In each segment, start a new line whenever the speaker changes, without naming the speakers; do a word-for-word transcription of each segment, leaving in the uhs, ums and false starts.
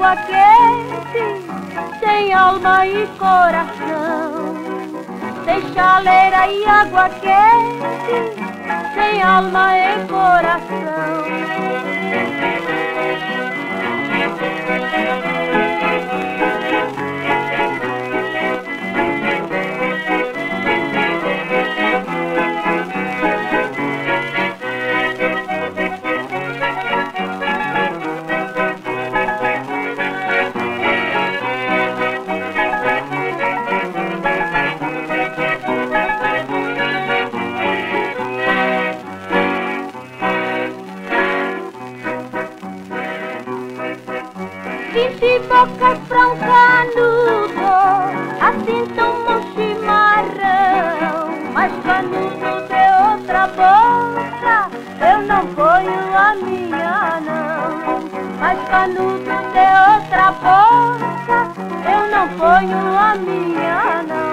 água quente, sem alma e coração. Sem chaleira e água quente, sem alma e coração. Vinte bocas pra um canudo, assim toma um chimarrão. Mas canudo de outra boca, eu não ponho a minha não. Mas canudo de outra boca, eu não ponho a minha não.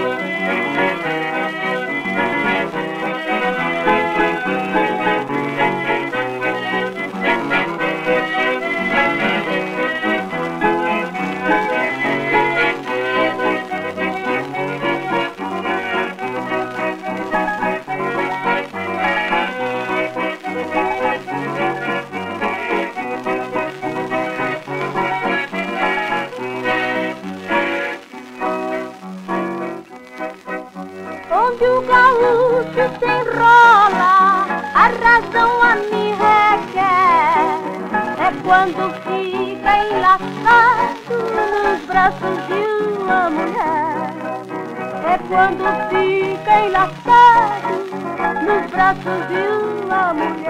Onde o gaúcho se enrola, a razão a me requer. É quando fica enlaçado nos braços de uma mulher. É quando fica enlaçado nos braços de uma mulher.